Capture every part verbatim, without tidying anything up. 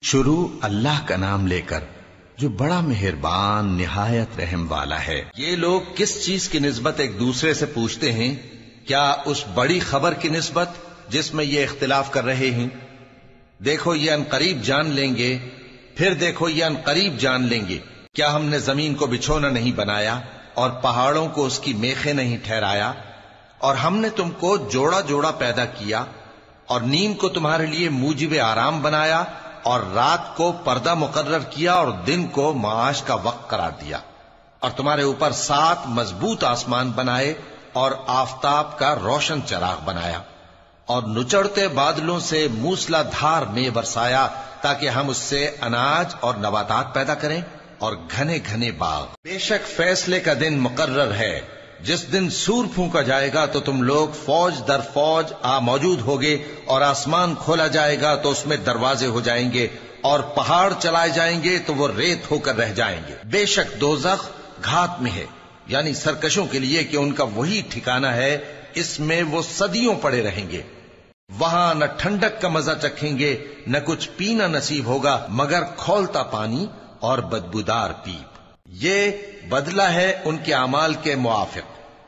شروع اللہ کا نام لے کر جو بڑا مہربان نہایت رحم والا ہے۔ یہ لوگ کس چیز کی نسبت ایک دوسرے سے پوچھتے ہیں؟ کیا اس بڑی خبر کی نسبت جس میں یہ اختلاف کر رہے ہیں؟ دیکھو یہ ان قریب جان لیں گے، پھر دیکھو یہ ان قریب جان لیں گے۔ کیا ہم نے زمین کو بچھونا نہیں بنایا اور پہاڑوں کو اس کی میخیں نہیں ٹھہرایا؟ اور ہم نے تم کو جوڑا جوڑا پیدا کیا اور نیند کو تمہارے لیے موجب آرام بنایا اور رات کو پردہ مقرر کیا اور دن کو معاش کا وقت قرار دیا، اور تمہارے اوپر سات مضبوط آسمان بنائے اور آفتاب کا روشن چراغ بنایا، اور نچڑتے بادلوں سے موسلا دھار میں برسایا تاکہ ہم اس سے اناج اور نباتات پیدا کریں اور گھنے گھنے باغ۔ بے شک فیصلے کا دن مقرر ہے، جس دن سور پھونکا جائے گا تو تم لوگ فوج در فوج آ موجود ہوگے، اور آسمان کھولا جائے گا تو اس میں دروازے ہو جائیں گے، اور پہاڑ چلائے جائیں گے تو وہ ریت ہو کر رہ جائیں گے۔ بے شک دوزخ گھات میں ہے، یعنی سرکشوں کے لیے کہ ان کا وہی ٹھکانہ ہے، اس میں وہ صدیوں پڑے رہیں گے۔ وہاں نہ ٹھنڈک کا مزہ چکھیں گے، نہ کچھ پینا نصیب ہوگا مگر کھولتا پانی اور بدبودار پیپ۔ یہ بدلہ ہے ان کے اعمال کے موافق۔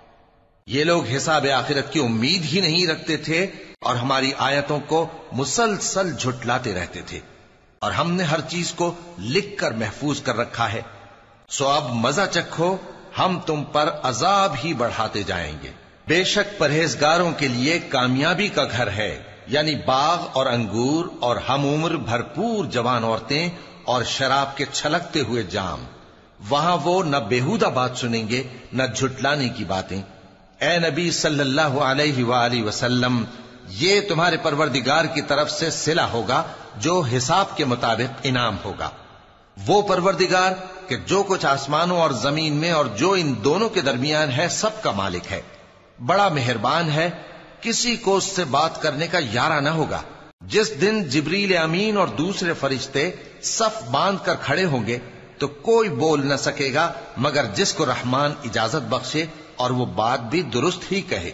یہ لوگ حساب آخرت کی امید ہی نہیں رکھتے تھے اور ہماری آیتوں کو مسلسل جھٹلاتے رہتے تھے، اور ہم نے ہر چیز کو لکھ کر محفوظ کر رکھا ہے۔ سو اب مزہ چکھو، ہم تم پر عذاب ہی بڑھاتے جائیں گے۔ بے شک پرہیزگاروں کے لیے کامیابی کا گھر ہے، یعنی باغ اور انگور اور ہم عمر بھرپور جوان عورتیں اور شراب کے چھلکتے ہوئے جام۔ وہاں وہ نہ بیہودہ بات سنیں گے نہ جھٹلانے کی باتیں۔ اے نبی صلی اللہ علیہ وآلہ وسلم، یہ تمہارے پروردگار کی طرف سے صلہ ہوگا جو حساب کے مطابق انعام ہوگا۔ وہ پروردگار کہ جو کچھ آسمانوں اور زمین میں اور جو ان دونوں کے درمیان ہے سب کا مالک ہے، بڑا مہربان ہے، کسی کو اس سے بات کرنے کا یارہ نہ ہوگا۔ جس دن جبریل امین اور دوسرے فرشتے صف باندھ کر کھڑے ہوں گے تو کوئی بول نہ سکے گا مگر جس کو رحمان اجازت بخشے اور وہ بات بھی درست ہی کہے۔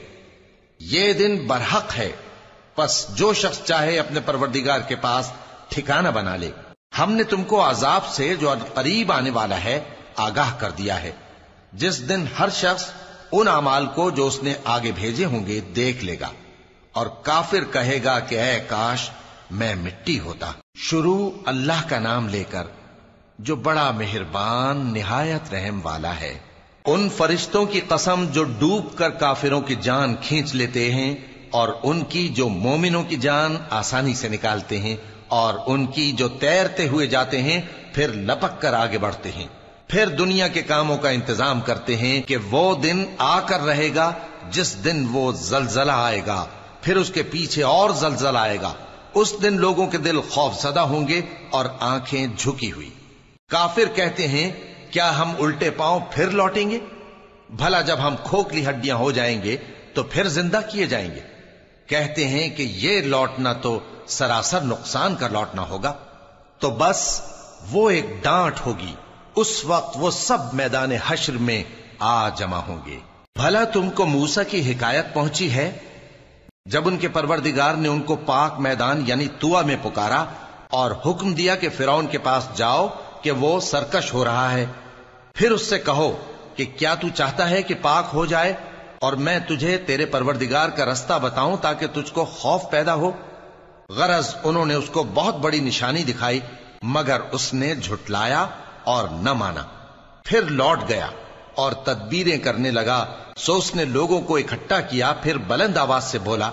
یہ دن برحق ہے، پس جو شخص چاہے اپنے پروردگار کے پاس ٹھکانہ بنا لے۔ ہم نے تم کو عذاب سے جو قریب آنے والا ہے آگاہ کر دیا ہے، جس دن ہر شخص ان اعمال کو جو اس نے آگے بھیجے ہوں گے دیکھ لے گا، اور کافر کہے گا کہ اے کاش میں مٹی ہوتا۔ شروع اللہ کا نام لے کر جو بڑا مہربان نہایت رحم والا ہے۔ ان فرشتوں کی قسم جو ڈوب کر کافروں کی جان کھینچ لیتے ہیں، اور ان کی جو مومنوں کی جان آسانی سے نکالتے ہیں، اور ان کی جو تیرتے ہوئے جاتے ہیں پھر لپک کر آگے بڑھتے ہیں، پھر دنیا کے کاموں کا انتظام کرتے ہیں کہ وہ دن آ کر رہے گا جس دن وہ زلزلہ آئے گا، پھر اس کے پیچھے اور زلزلہ آئے گا۔ اس دن لوگوں کے دل خوف زدہ ہوں گے اور آنکھیں جھکی ہوئی۔ کافر کہتے ہیں کیا ہم الٹے پاؤں پھر لوٹیں گے؟ بھلا جب ہم کھوکھلی ہڈیاں ہو جائیں گے تو پھر زندہ کیے جائیں گے؟ کہتے ہیں کہ یہ لوٹنا تو سراسر نقصان کا لوٹنا ہوگا۔ تو بس وہ ایک ڈانٹ ہوگی، اس وقت وہ سب میدان حشر میں آ جمع ہوں گے۔ بھلا تم کو موسیٰ کی حکایت پہنچی ہے جب ان کے پروردگار نے ان کو پاک میدان یعنی طویٰ میں پکارا اور حکم دیا کہ فرعون کے پاس جاؤ کہ وہ سرکش ہو رہا ہے، پھر اس سے کہو کہ کیا تو چاہتا ہے کہ پاک ہو جائے اور میں تجھے تیرے پروردگار کا رستہ بتاؤں تاکہ تجھ کو خوف پیدا ہو؟ غرض انہوں نے اس کو بہت بڑی نشانی دکھائی مگر اس نے جھٹلایا اور نہ مانا، پھر لوٹ گیا اور تدبیریں کرنے لگا۔ سو اس نے لوگوں کو اکٹھا کیا، پھر بلند آواز سے بولا،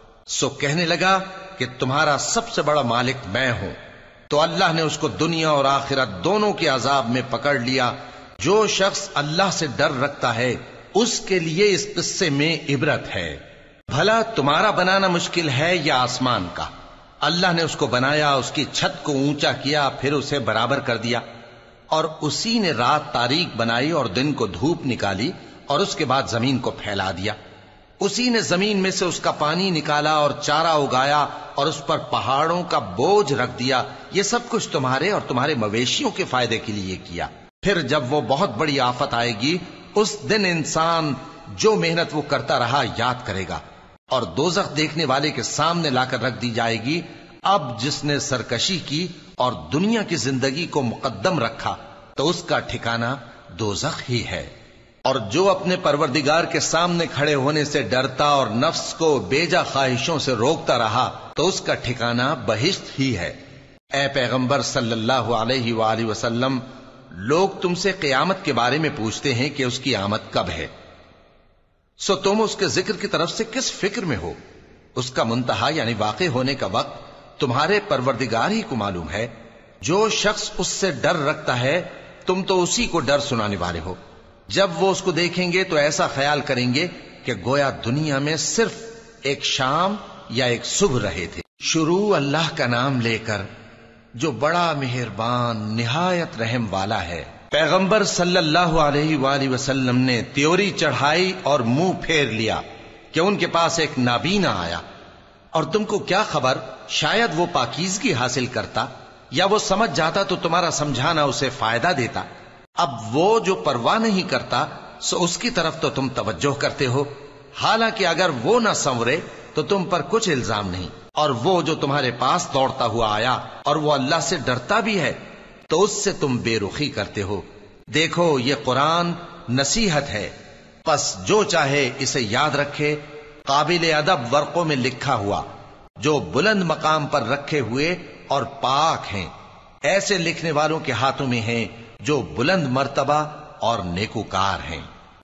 سو کہنے لگا کہ تمہارا سب سے بڑا مالک میں ہوں۔ تو اللہ نے اس کو دنیا اور آخرت دونوں کے عذاب میں پکڑ لیا۔ جو شخص اللہ سے ڈر رکھتا ہے اس کے لیے اس قصے میں عبرت ہے۔ بھلا تمہارا بنانا مشکل ہے یا آسمان کا؟ اللہ نے اس کو بنایا، اس کی چھت کو اونچا کیا، پھر اسے برابر کر دیا، اور اسی نے رات تاریک بنائی اور دن کو دھوپ نکالی، اور اس کے بعد زمین کو پھیلا دیا۔ اسی نے زمین میں سے اس کا پانی نکالا اور چارہ اگایا اور اس پر پہاڑوں کا بوجھ رکھ دیا۔ یہ سب کچھ تمہارے اور تمہارے مویشیوں کے فائدے کے لیے کیا۔ پھر جب وہ بہت بڑی آفت آئے گی اس دن انسان جو محنت وہ کرتا رہا یاد کرے گا، اور دوزخ دیکھنے والے کے سامنے لا کر رکھ دی جائے گی۔ اب جس نے سرکشی کی اور دنیا کی زندگی کو مقدم رکھا تو اس کا ٹھکانہ دوزخ ہی ہے، اور جو اپنے پروردگار کے سامنے کھڑے ہونے سے ڈرتا اور نفس کو بیجا خواہشوں سے روکتا رہا تو اس کا ٹھکانہ بہشت ہی ہے۔ اے پیغمبر صلی اللہ علیہ وآلہ وسلم، لوگ تم سے قیامت کے بارے میں پوچھتے ہیں کہ اس کی آمد کب ہے، سو تم اس کے ذکر کی طرف سے کس فکر میں ہو؟ اس کا منتہا یعنی واقع ہونے کا وقت تمہارے پروردگار ہی کو معلوم ہے۔ جو شخص اس سے ڈر رکھتا ہے تم تو اسی کو ڈر سنانے والے ہو۔ جب وہ اس کو دیکھیں گے تو ایسا خیال کریں گے کہ گویا دنیا میں صرف ایک شام یا ایک صبح رہے تھے۔ شروع اللہ کا نام لے کر جو بڑا مہربان نہایت رحم والا ہے۔ پیغمبر صلی اللہ علیہ وآلہ وسلم نے تیوری چڑھائی اور منہ پھیر لیا کہ ان کے پاس ایک نابینا آیا، اور تم کو کیا خبر، شاید وہ پاکیزگی حاصل کرتا یا وہ سمجھ جاتا تو تمہارا سمجھانا اسے فائدہ دیتا۔ اب وہ جو پرواہ نہیں کرتا سو اس کی طرف تو تم توجہ کرتے ہو، حالانکہ اگر وہ نہ سنورے تو تم پر کچھ الزام نہیں۔ اور وہ جو تمہارے پاس دوڑتا ہوا آیا اور وہ اللہ سے ڈرتا بھی ہے تو اس سے تم بے رخی کرتے ہو۔ دیکھو یہ قرآن نصیحت ہے، پس جو چاہے اسے یاد رکھے، قابل ادب ورقوں میں لکھا ہوا، جو بلند مقام پر رکھے ہوئے اور پاک ہیں، ایسے لکھنے والوں کے ہاتھوں میں ہیں جو بلند مرتبہ اور نیکوکار ہیں۔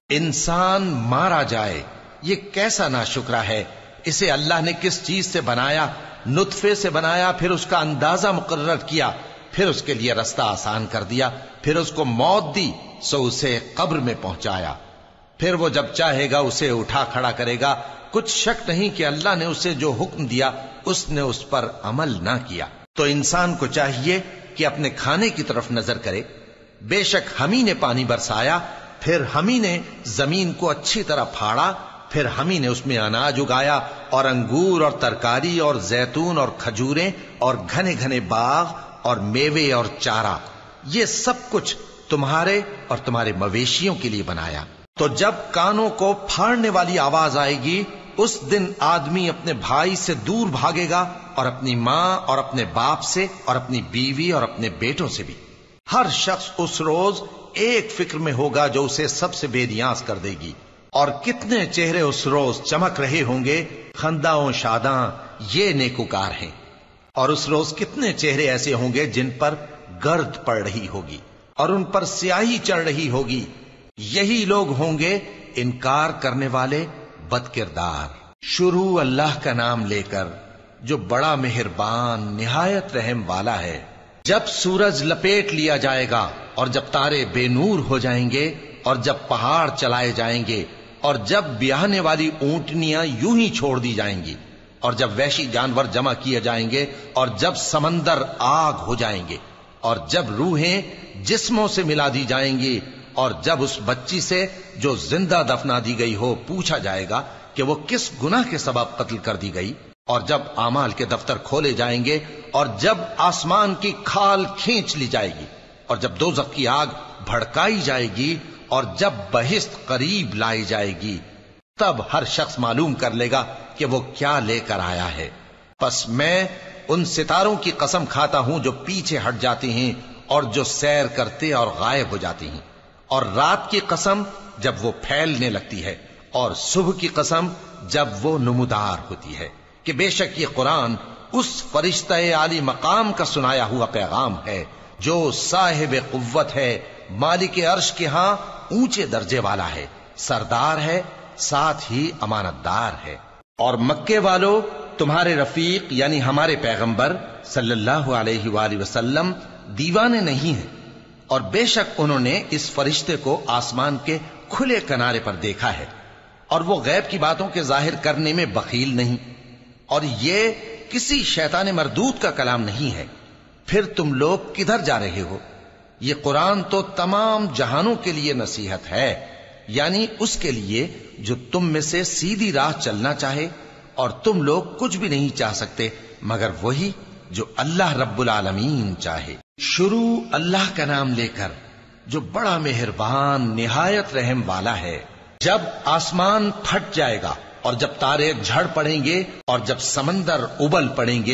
انسان مارا جائے، یہ کیسا ناشکرا ہے، اسے اللہ نے کس چیز سے بنایا؟ نطفے سے بنایا، پھر اس کا اندازہ مقرر کیا، پھر اس کے لیے رستہ آسان کر دیا، پھر اس کو موت دی سو اسے قبر میں پہنچایا، پھر وہ جب چاہے گا اسے اٹھا کھڑا کرے گا۔ کچھ شک نہیں کہ اللہ نے اسے جو حکم دیا اس نے اس پر عمل نہ کیا۔ تو انسان کو چاہیے کہ اپنے کھانے کی طرف نظر کرے۔ بے شک ہم ہی نے پانی برسایا، پھر ہم ہی نے زمین کو اچھی طرح پھاڑا، پھر ہم ہی نے اس میں اناج اگایا اور انگور اور ترکاری اور زیتون اور کھجوریں اور گھنے گھنے باغ اور میوے اور چارہ، یہ سب کچھ تمہارے اور تمہارے مویشیوں کے لیے بنایا۔ تو جب کانوں کو پھاڑنے والی آواز آئے گی اس دن آدمی اپنے بھائی سے دور بھاگے گا، اور اپنی ماں اور اپنے باپ سے اور اپنی بیوی اور اپنے بیٹوں سے بھی۔ ہر شخص اس روز ایک فکر میں ہوگا جو اسے سب سے بے نیاز کر دے گی۔ اور کتنے چہرے اس روز چمک رہے ہوں گے، خنداں و شاداں، یہ نیکوکار ہیں۔ اور اس روز کتنے چہرے ایسے ہوں گے جن پر گرد پڑ رہی ہوگی اور ان پر سیاہی چڑھ رہی ہوگی، یہی لوگ ہوں گے انکار کرنے والے بد کردار۔ شروع اللہ کا نام لے کر جو بڑا مہربان نہایت رحم والا ہے۔ جب سورج لپیٹ لیا جائے گا اور جب تارے بے نور ہو جائیں گے اور جب پہاڑ چلائے جائیں گے اور جب بیاہنے والی اونٹنیاں یوں ہی چھوڑ دی جائیں گی اور جب وحشی جانور جمع کیے جائیں گے اور جب سمندر آگ ہو جائیں گے اور جب روحیں جسموں سے ملا دی جائیں گی اور جب اس بچی سے جو زندہ دفنا دی گئی ہو پوچھا جائے گا کہ وہ کس گناہ کے سبب قتل کر دی گئی، اور جب اعمال کے دفتر کھولے جائیں گے اور جب آسمان کی کھال کھینچ لی جائے گی اور جب دوزخ کی آگ بھڑکائی جائے گی اور جب بہشت قریب لائی جائے گی، تب ہر شخص معلوم کر لے گا کہ وہ کیا لے کر آیا ہے۔ پس میں ان ستاروں کی قسم کھاتا ہوں جو پیچھے ہٹ جاتے ہیں اور جو سیر کرتے اور غائب ہو جاتے ہیں، اور رات کی قسم جب وہ پھیلنے لگتی ہے، اور صبح کی قسم جب وہ نمودار ہوتی ہے، کہ بے شک یہ قرآن اس فرشتہ عالی مقام کا سنایا ہوا پیغام ہے جو صاحب قوت ہے، مالک عرش کے ہاں اونچے درجے والا ہے، سردار ہے، ساتھ ہی امانت دار ہے۔ اور مکے والو تمہارے رفیق یعنی ہمارے پیغمبر صلی اللہ علیہ وآلہ وسلم دیوانے نہیں ہیں، اور بے شک انہوں نے اس فرشتے کو آسمان کے کھلے کنارے پر دیکھا ہے، اور وہ غیب کی باتوں کے ظاہر کرنے میں بخیل نہیں، اور یہ کسی شیطان مردود کا کلام نہیں ہے۔ پھر تم لوگ کدھر جا رہے ہو؟ یہ قرآن تو تمام جہانوں کے لیے نصیحت ہے، یعنی اس کے لیے جو تم میں سے سیدھی راہ چلنا چاہے، اور تم لوگ کچھ بھی نہیں چاہ سکتے مگر وہی جو اللہ رب العالمین چاہے۔ شروع اللہ کا نام لے کر جو بڑا مہربان نہایت رحم والا ہے۔ جب آسمان پھٹ جائے گا اور جب تارے جھڑ پڑیں گے اور جب سمندر ابل پڑیں گے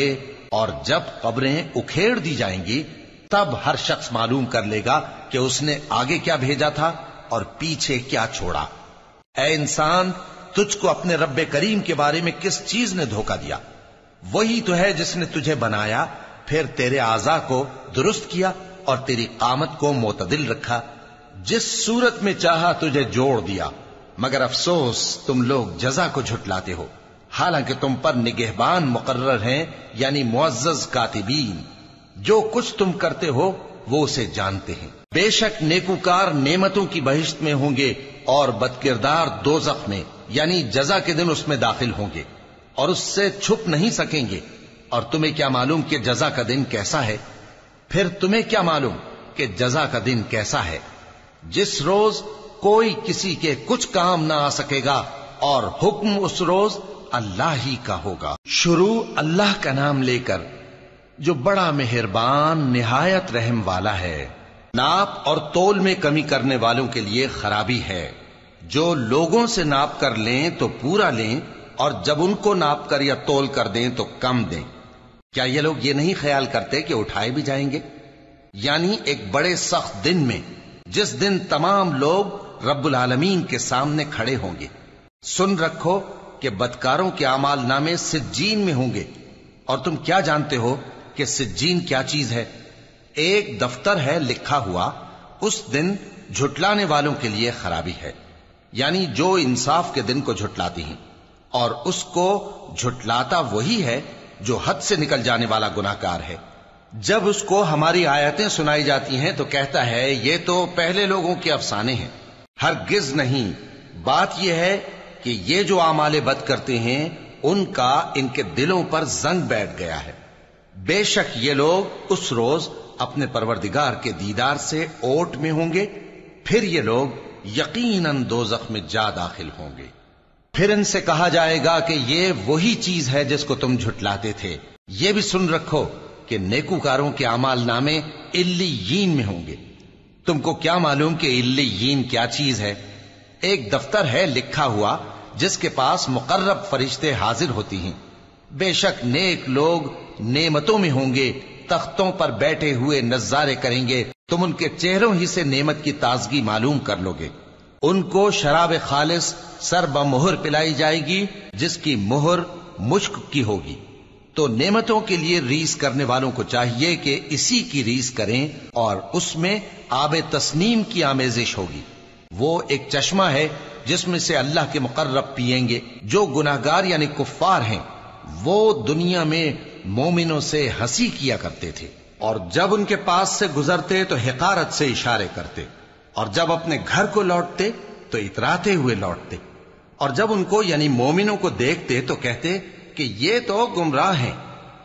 اور جب قبریں اکھیڑ دی جائیں گی تب ہر شخص معلوم کر لے گا کہ اس نے آگے کیا بھیجا تھا اور پیچھے کیا چھوڑا۔ اے انسان، تجھ کو اپنے رب کریم کے بارے میں کس چیز نے دھوکہ دیا؟ وہی تو ہے جس نے تجھے بنایا، پھر تیرے اعضاء کو درست کیا اور تیری قامت کو معتدل رکھا، جس صورت میں چاہا تجھے جوڑ دیا، مگر افسوس تم لوگ جزا کو جھٹلاتے ہو، حالانکہ تم پر نگہبان مقرر ہیں، یعنی معزز کاتبین۔ جو کچھ تم کرتے ہو وہ اسے جانتے ہیں۔ بے شک نیکوکار نعمتوں کی بہشت میں ہوں گے اور بدکردار دوزخ میں، یعنی جزا کے دن اس میں داخل ہوں گے اور اس سے چھپ نہیں سکیں گے۔ اور تمہیں کیا معلوم کہ جزا کا دن کیسا ہے؟ پھر تمہیں کیا معلوم کہ جزا کا دن کیسا ہے؟ جس روز کوئی کسی کے کچھ کام نہ آ سکے گا اور حکم اس روز اللہ ہی کا ہوگا۔ شروع اللہ کا نام لے کر جو بڑا مہربان نہایت رحم والا ہے۔ ناپ اور تول میں کمی کرنے والوں کے لیے خرابی ہے۔ جو لوگوں سے ناپ کر لیں تو پورا لیں، اور جب ان کو ناپ کر یا تول کر دیں تو کم دیں۔ کیا یہ لوگ یہ نہیں خیال کرتے کہ اٹھائے بھی جائیں گے؟ یعنی ایک بڑے سخت دن میں، جس دن تمام لوگ رب العالمین کے سامنے کھڑے ہوں گے۔ سن رکھو کہ بدکاروں کے اعمال نامے سجین میں ہوں گے، اور تم کیا جانتے ہو کہ سجین کیا چیز ہے؟ ایک دفتر ہے لکھا ہوا، اس دن جھٹلانے والوں کے لیے خرابی ہے، یعنی جو انصاف کے دن کو جھٹلاتی ہیں، اور اس کو جھٹلاتا وہی ہے جو حد سے نکل جانے والا گناہگار ہے۔ جب اس کو ہماری آیتیں سنائی جاتی ہیں تو کہتا ہے یہ تو پہلے لوگوں کے افسانے ہیں۔ ہرگز نہیں، بات یہ ہے کہ یہ جو اعمال بد کرتے ہیں ان کا ان کے دلوں پر زنگ بیٹھ گیا ہے۔ بے شک یہ لوگ اس روز اپنے پروردگار کے دیدار سے اوٹ میں ہوں گے، پھر یہ لوگ یقیناً دوزخ میں جا داخل ہوں گے۔ پھر ان سے کہا جائے گا کہ یہ وہی چیز ہے جس کو تم جھٹلاتے تھے۔ یہ بھی سن رکھو کہ نیکوکاروں کے اعمال نامے علیین میں ہوں گے۔ تم کو کیا معلوم کہ علیین کیا چیز ہے؟ ایک دفتر ہے لکھا ہوا جس کے پاس مقرب فرشتے حاضر ہوتی ہیں۔ بے شک نیک لوگ نعمتوں میں ہوں گے، تختوں پر بیٹھے ہوئے نظارے کریں گے، تم ان کے چہروں ہی سے نعمت کی تازگی معلوم کر لو گے۔ ان کو شراب خالص سر بمہر پلائی جائے گی جس کی مہر مشک کی ہوگی۔ تو نعمتوں کے لیے ریس کرنے والوں کو چاہیے کہ اسی کی ریس کریں، اور اس میں آب تسنیم کی آمیزش ہوگی۔ وہ ایک چشمہ ہے جس میں سے اللہ کے مقرب پیئیں گے۔ جو گناہگار یعنی کفار ہیں وہ دنیا میں مومنوں سے ہنسی کیا کرتے تھے، اور جب ان کے پاس سے گزرتے تو حقارت سے اشارے کرتے، اور جب اپنے گھر کو لوٹتے تو اتراتے ہوئے لوٹتے، اور جب ان کو یعنی مومنوں کو دیکھتے تو کہتے کہ یہ تو گمراہ ہیں،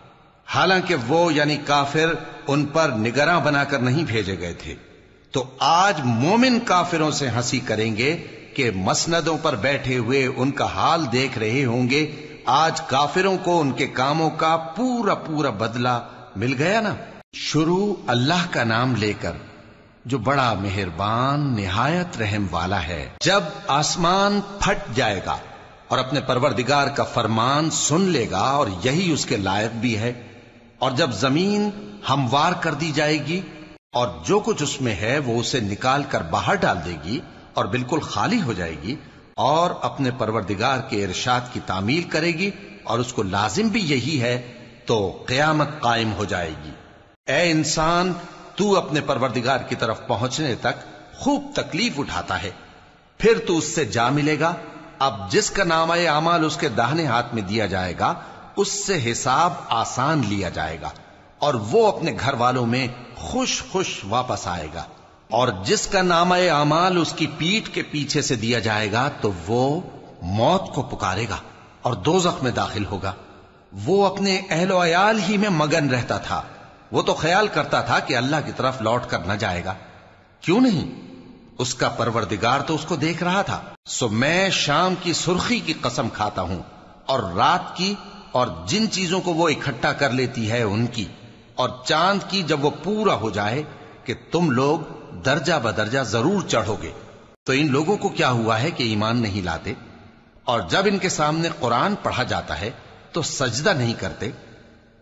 حالانکہ وہ یعنی کافر ان پر نگراں بنا کر نہیں بھیجے گئے تھے۔ تو آج مومن کافروں سے ہنسی کریں گے کہ مسندوں پر بیٹھے ہوئے ان کا حال دیکھ رہے ہوں گے۔ آج کافروں کو ان کے کاموں کا پورا پورا بدلہ مل گیا نا۔ شروع اللہ کا نام لے کر جو بڑا مہربان نہایت رحم والا ہے۔ جب آسمان پھٹ جائے گا اور اپنے پروردگار کا فرمان سن لے گا، اور یہی اس کے لائق بھی ہے، اور جب زمین ہموار کر دی جائے گی اور جو کچھ اس میں ہے وہ اسے نکال کر باہر ڈال دے گی اور بالکل خالی ہو جائے گی، اور اپنے پروردگار کے ارشاد کی تعمیل کرے گی، اور اس کو لازم بھی یہی ہے، تو قیامت قائم ہو جائے گی۔ اے انسان، تو اپنے پروردگار کی طرف پہنچنے تک خوب تکلیف اٹھاتا ہے، پھر تو اس سے جا ملے گا۔ اب جس کا نامہ اعمال اس کے داہنے ہاتھ میں دیا جائے گا اس سے حساب آسان لیا جائے گا، اور وہ اپنے گھر والوں میں خوش خوش واپس آئے گا۔ اور جس کا نامہ اعمال اس کی پیٹھ کے پیچھے سے دیا جائے گا تو وہ موت کو پکارے گا اور دوزخ میں داخل ہوگا۔ وہ اپنے اہل و عیال ہی میں مگن رہتا تھا، وہ تو خیال کرتا تھا کہ اللہ کی طرف لوٹ کر نہ جائے گا، کیوں نہیں؟ اس کا پروردگار تو اس کو دیکھ رہا تھا۔ سو میں شام کی سرخی کی قسم کھاتا ہوں، اور رات کی، اور جن چیزوں کو وہ اکٹھا کر لیتی ہے ان کی، اور چاند کی جب وہ پورا ہو جائے، کہ تم لوگ درجہ بدرجہ ضرور چڑھو گے۔ تو ان لوگوں کو کیا ہوا ہے کہ ایمان نہیں لاتے، اور جب ان کے سامنے قرآن پڑھا جاتا ہے تو سجدہ نہیں کرتے۔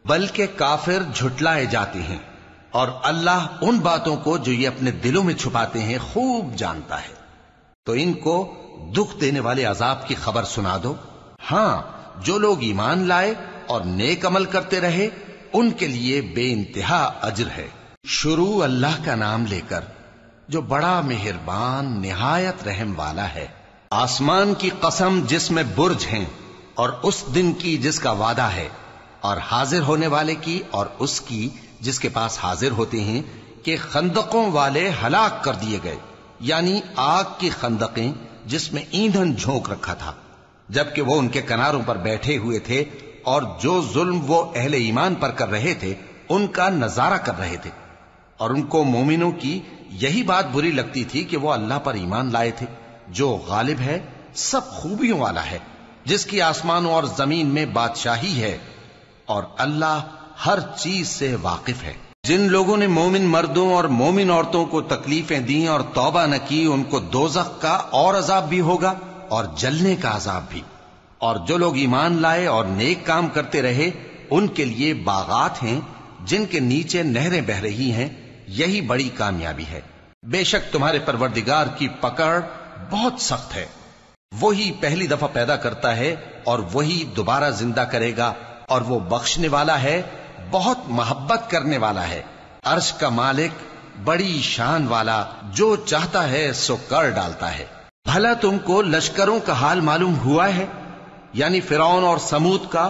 بلکہ کافر جھٹلائے جاتے ہیں، اور اللہ ان باتوں کو جو یہ اپنے دلوں میں چھپاتے ہیں خوب جانتا ہے۔ تو ان کو دکھ دینے والے عذاب کی خبر سنا دو۔ ہاں، جو لوگ ایمان لائے اور نیک عمل کرتے رہے ان کے لیے بے انتہا اجر ہے۔ شروع اللہ کا نام لے کر جو بڑا مہربان نہایت رحم والا ہے۔ آسمان کی قسم جس میں برج ہیں، اور اس دن کی جس کا وعدہ ہے، اور حاضر ہونے والے کی اور اس کی جس کے پاس حاضر ہوتے ہیں، کہ خندقوں والے ہلاک کر دیے گئے، یعنی آگ کی خندقیں جس میں ایندھن جھونک رکھا تھا، جبکہ وہ ان کے کناروں پر بیٹھے ہوئے تھے، اور جو ظلم وہ اہل ایمان پر کر رہے تھے ان کا نظارہ کر رہے تھے، اور ان کو مومنوں کی یہی بات بری لگتی تھی کہ وہ اللہ پر ایمان لائے تھے جو غالب ہے، سب خوبیوں والا ہے، جس کی آسمانوں اور زمین میں بادشاہی ہے، اور اللہ ہر چیز سے واقف ہے۔ جن لوگوں نے مومن مردوں اور مومن عورتوں کو تکلیفیں دیں اور توبہ نہ کی، ان کو دوزخ کا اور عذاب بھی ہوگا اور جلنے کا عذاب بھی، اور جو لوگ ایمان لائے اور نیک کام کرتے رہے ان کے لیے باغات ہیں جن کے نیچے نہریں بہ رہی ہیں، یہی بڑی کامیابی ہے۔ بے شک تمہارے پروردگار کی پکڑ بہت سخت ہے، وہی پہلی دفعہ پیدا کرتا ہے اور وہی دوبارہ زندہ کرے گا، اور وہ بخشنے والا ہے، بہت محبت کرنے والا ہے، عرش کا مالک، بڑی شان والا، جو چاہتا ہے سو کر ڈالتا ہے۔ بھلا تم کو لشکروں کا حال معلوم ہوا ہے، یعنی فرعون اور سمود کا؟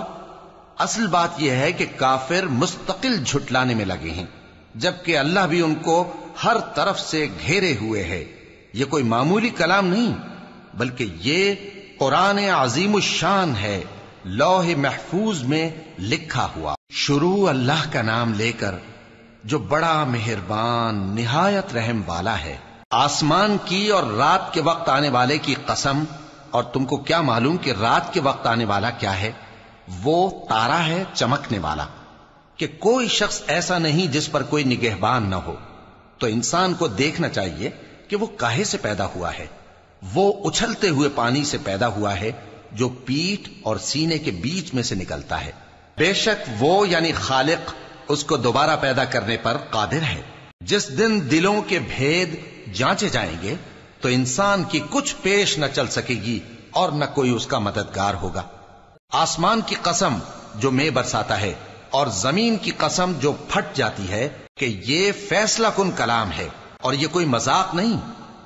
اصل بات یہ ہے کہ کافر مستقل جھٹلانے میں لگے ہیں، جبکہ اللہ بھی ان کو ہر طرف سے گھیرے ہوئے ہے۔ یہ کوئی معمولی کلام نہیں، بلکہ یہ قرآن عظیم الشان ہے، لوح محفوظ میں لکھا ہوا۔ شروع اللہ کا نام لے کر جو بڑا مہربان نہایت رحم والا ہے۔ آسمان کی اور رات کے وقت آنے والے کی قسم، اور تم کو کیا معلوم کہ رات کے وقت آنے والا کیا ہے؟ وہ تارا ہے چمکنے والا، کہ کوئی شخص ایسا نہیں جس پر کوئی نگہبان نہ ہو۔ تو انسان کو دیکھنا چاہیے کہ وہ کاہے سے پیدا ہوا ہے۔ وہ اچھلتے ہوئے پانی سے پیدا ہوا ہے جو پیٹھ اور سینے کے بیچ میں سے نکلتا ہے۔ بے شک وہ یعنی خالق اس کو دوبارہ پیدا کرنے پر قادر ہے۔ جس دن دلوں کے بھید جانچے جائیں گے تو انسان کی کچھ پیش نہ چل سکے گی اور نہ کوئی اس کا مددگار ہوگا۔ آسمان کی قسم جو مے برساتا ہے، اور زمین کی قسم جو پھٹ جاتی ہے، کہ یہ فیصلہ کن کلام ہے اور یہ کوئی مذاق نہیں۔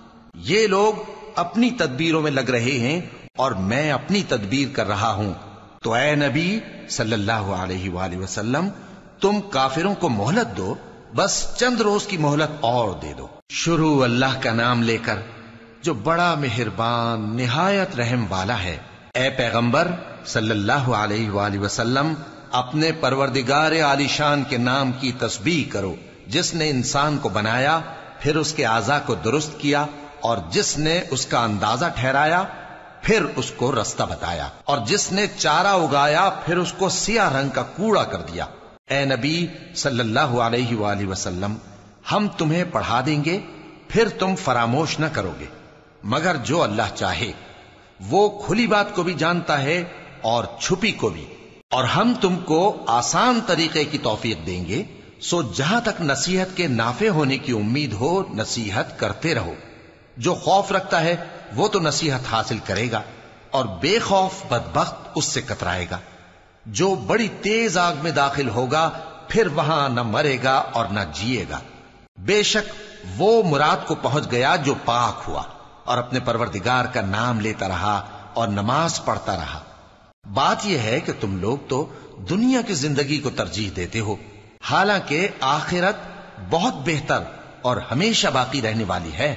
یہ لوگ اپنی تدبیروں میں لگ رہے ہیں اور میں اپنی تدبیر کر رہا ہوں۔ تو اے نبی صلی اللہ علیہ وآلہ وسلم، تم کافروں کو مہلت دو، بس چند روز کی مہلت اور دے دو۔ شروع اللہ کا نام لے کر جو بڑا مہربان نہایت رحم والا ہے۔ اے پیغمبر صلی اللہ علیہ وآلہ وسلم، اپنے پروردگار عالی شان کے نام کی تسبیح کرو، جس نے انسان کو بنایا، پھر اس کے اعضاء کو درست کیا، اور جس نے اس کا اندازہ ٹھہرایا، پھر اس کو رستہ بتایا، اور جس نے چارہ اگایا، پھر اس کو سیاہ رنگ کا کوڑا کر دیا۔ اے نبی صلی اللہ علیہ وآلہ وسلم، ہم تمہیں پڑھا دیں گے، پھر تم فراموش نہ کرو گے، مگر جو اللہ چاہے۔ وہ کھلی بات کو بھی جانتا ہے اور چھپی کو بھی، اور ہم تم کو آسان طریقے کی توفیق دیں گے، سو جہاں تک نصیحت کے نافع ہونے کی امید ہو نصیحت کرتے رہو۔ جو خوف رکھتا ہے وہ تو نصیحت حاصل کرے گا، اور بے خوف بدبخت اس سے کترائے گا۔ جو بڑی تیز آگ میں داخل ہوگا، پھر وہاں نہ مرے گا اور نہ جیے گا۔ بے شک وہ مراد کو پہنچ گیا جو پاک ہوا، اور اپنے پروردگار کا نام لیتا رہا اور نماز پڑھتا رہا۔ بات یہ ہے کہ تم لوگ تو دنیا کی زندگی کو ترجیح دیتے ہو، حالانکہ آخرت بہت بہتر اور ہمیشہ باقی رہنے والی ہے۔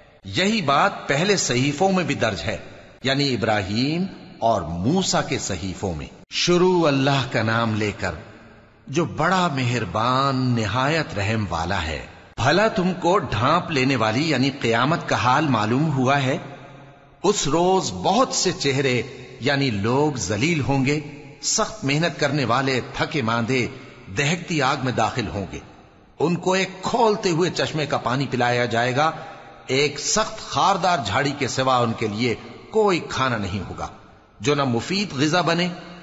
یہی بات پہلے صحیفوں میں بھی درج ہے، یعنی ابراہیم اور موسیٰ کے صحیفوں میں۔ شروع اللہ کا نام لے کر جو بڑا مہربان نہایت رحم والا ہے۔ بھلا تم کو ڈھانپ لینے والی یعنی قیامت کا حال معلوم ہوا ہے؟ اس روز بہت سے چہرے یعنی لوگ ذلیل ہوں گے، سخت محنت کرنے والے تھکے ماندے دہکتی آگ میں داخل ہوں گے۔ ان کو ایک کھولتے ہوئے چشمے کا پانی پلایا جائے گا، ایک سخت خاردار جھاڑی کے سوا ان کے لیے کوئی کھانا نہیں ہوگا جو نہ مفید غذا بنے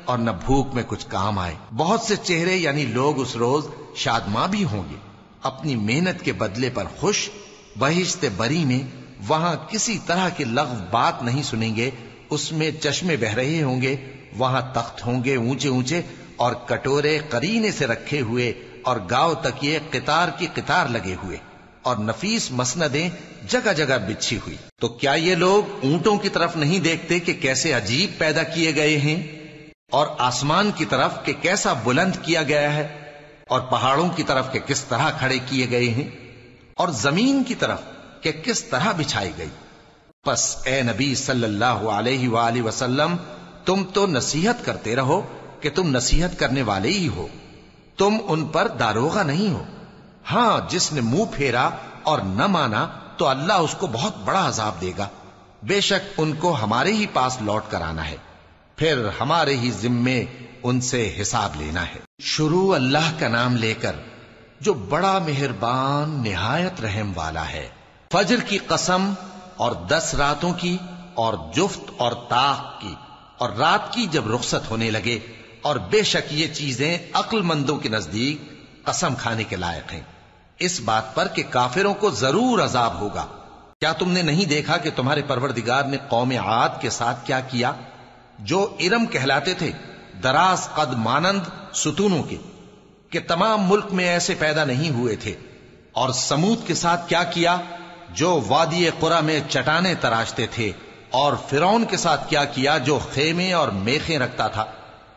اور نہ بھوک میں کچھ کام آئے۔ بہت سے چہرے یعنی لوگ اس روز شادماں بھی ہوں گے، اپنی محنت کے بدلے پر خوش، بہشت بری میں وہاں کسی طرح کی لغو بات نہیں سنیں گے، اس میں چشمے بہ رہے ہوں گے، وہاں تخت ہوں گے اونچے اونچے اور کٹورے قرینے سے رکھے ہوئے اور گاؤ تکیے قطار کی قطار لگے ہوئے اور نفیس مسندیں جگہ جگہ بچھی ہوئی۔ تو کیا یہ لوگ اونٹوں کی طرف نہیں دیکھتے کہ کیسے عجیب پیدا کیے گئے ہیں، اور آسمان کی طرف کہ کیسا بلند کیا گیا ہے، اور پہاڑوں کی طرف کہ کس طرح کھڑے کیے گئے ہیں، اور زمین کی طرف کہ کس طرح بچھائی گئی؟ پس اے نبی صلی اللہ علیہ وآلہ وسلم، تم تو نصیحت کرتے رہو کہ تم نصیحت کرنے والے ہی ہو، تم ان پر داروغہ نہیں ہو۔ ہاں، جس نے منہ پھیرا اور نہ مانا تو اللہ اس کو بہت بڑا عذاب دے گا، بے شک ان کو ہمارے ہی پاس لوٹ کر آنا ہے، پھر ہمارے ہی ذمے ان سے حساب لینا ہے۔ شروع اللہ کا نام لے کر جو بڑا مہربان نہایت رحم والا ہے۔ فجر کی قسم اور دس راتوں کی اور جفت اور طاق کی اور رات کی جب رخصت ہونے لگے، اور بے شک یہ چیزیں عقل مندوں کے نزدیک قسم کھانے کے لائق ہیں، اس بات پر کہ کافروں کو ضرور عذاب ہوگا۔ کیا تم نے نہیں دیکھا کہ تمہارے پروردگار نے قوم عاد کے ساتھ کیا کیا، جو ارم کہلاتے تھے، دراز قد مانند ستونوں کے، کہ تمام ملک میں ایسے پیدا نہیں ہوئے تھے، اور سمود کے ساتھ کیا کیا جو وادی قرا میں چٹانیں تراشتے تھے، اور فرعون کے ساتھ کیا کیا جو خیمے اور میخیں رکھتا تھا۔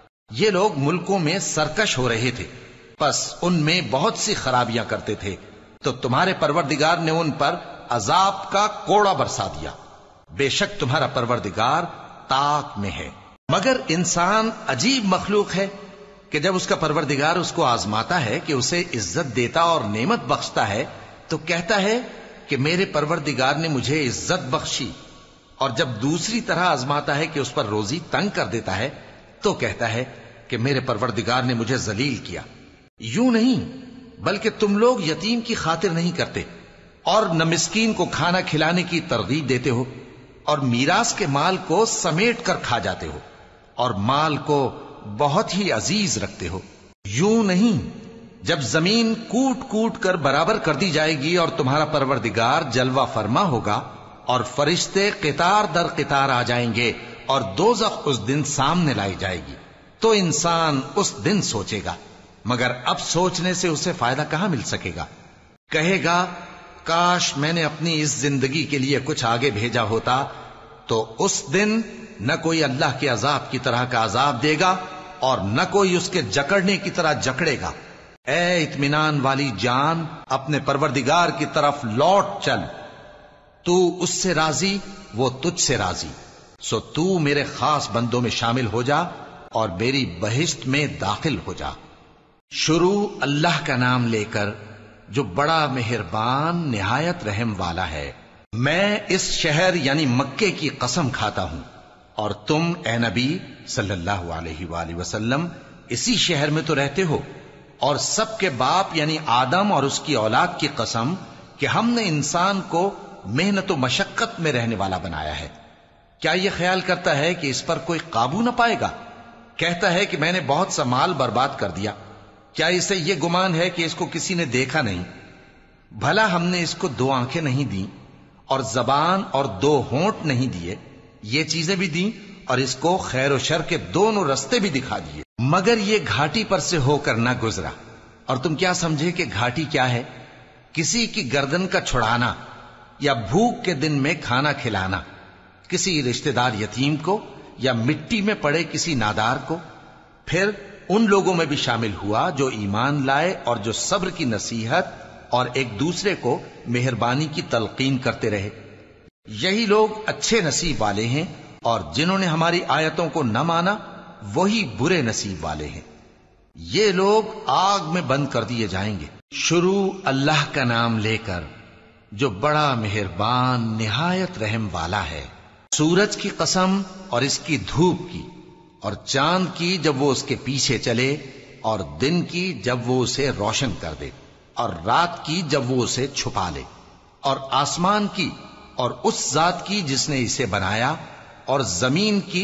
یہ لوگ ملکوں میں سرکش ہو رہے تھے، پس ان میں بہت سی خرابیاں کرتے تھے، تو تمہارے پروردگار نے ان پر عذاب کا کوڑا برسا دیا۔ بے شک تمہارا پروردگار طاق میں ہے۔ مگر انسان عجیب مخلوق ہے کہ جب اس کا پروردگار اس کو آزماتا ہے کہ اسے عزت دیتا اور نعمت بخشتا ہے تو کہتا ہے کہ میرے پروردگار نے مجھے عزت بخشی، اور جب دوسری طرح آزماتا ہے کہ اس پر روزی تنگ کر دیتا ہے تو کہتا ہے کہ میرے پروردگار نے مجھے ذلیل کیا۔ یوں نہیں، بلکہ تم لوگ یتیم کی خاطر نہیں کرتے، اور نہ مسکین کو کھانا کھلانے کی ترغیب دیتے ہو، اور میراث کے مال کو سمیٹ کر کھا جاتے ہو، اور مال کو بہت ہی عزیز رکھتے ہو۔ یوں نہیں، جب زمین کوٹ کوٹ کر برابر کر دی جائے گی اور تمہارا پروردگار جلوہ فرما ہوگا، اور فرشتے قطار در قطار آ جائیں گے، اور دوزخ اس دن سامنے لائی جائے گی، تو انسان اس دن سوچے گا، مگر اب سوچنے سے اسے فائدہ کہاں مل سکے گا؟ کہے گا کاش میں نے اپنی اس زندگی کے لیے کچھ آگے بھیجا ہوتا، تو اس دن نہ کوئی اللہ کے عذاب کی طرح کا عذاب دے گا اور نہ کوئی اس کے جکڑنے کی طرح جکڑے گا۔ اے اطمینان والی جان، اپنے پروردگار کی طرف لوٹ چل، تو اس سے راضی، وہ تجھ سے راضی، سو تو میرے خاص بندوں میں شامل ہو جا اور میری بہشت میں داخل ہو جا۔ شروع اللہ کا نام لے کر جو بڑا مہربان نہایت رحم والا ہے۔ میں اس شہر یعنی مکے کی قسم کھاتا ہوں، اور تم اے نبی صلی اللہ علیہ وآلہ وسلم اسی شہر میں تو رہتے ہو، اور سب کے باپ یعنی آدم اور اس کی اولاد کی قسم کہ ہم نے انسان کو محنت و مشقت میں رہنے والا بنایا ہے۔ کیا یہ خیال کرتا ہے کہ اس پر کوئی قابو نہ پائے گا؟ کہتا ہے کہ میں نے بہت سا مال برباد کر دیا، کیا اسے یہ گمان ہے کہ اس کو کسی نے دیکھا نہیں؟ بھلا ہم نے اس کو دو آنکھیں نہیں دیں اور زبان اور دو ہونٹ نہیں دیے؟ یہ چیزیں بھی دیں اور اس کو خیر و شر کے دونوں رستے بھی دکھا دیے، مگر یہ گھاٹی پر سے ہو کر نہ گزرا۔ اور تم کیا سمجھے کہ گھاٹی کیا ہے؟ کسی کی گردن کا چھڑانا، یا بھوک کے دن میں کھانا کھلانا، کسی رشتہ دار یتیم کو یا مٹی میں پڑے کسی نادار کو۔ پھر ان لوگوں میں بھی شامل ہوا جو ایمان لائے اور جو صبر کی نصیحت اور ایک دوسرے کو مہربانی کی تلقین کرتے رہے۔ یہی لوگ اچھے نصیب والے ہیں، اور جنہوں نے ہماری آیتوں کو نہ مانا وہی برے نصیب والے ہیں۔ یہ لوگ آگ میں بند کر دیے جائیں گے۔ شروع اللہ کا نام لے کر جو بڑا مہربان نہایت رحم والا ہے۔ سورج کی قسم اور اس کی دھوپ کی، اور چاند کی جب وہ اس کے پیچھے چلے، اور دن کی جب وہ اسے روشن کر دے، اور رات کی جب وہ اسے چھپا لے، اور آسمان کی اور اس ذات کی جس نے اسے بنایا، اور زمین کی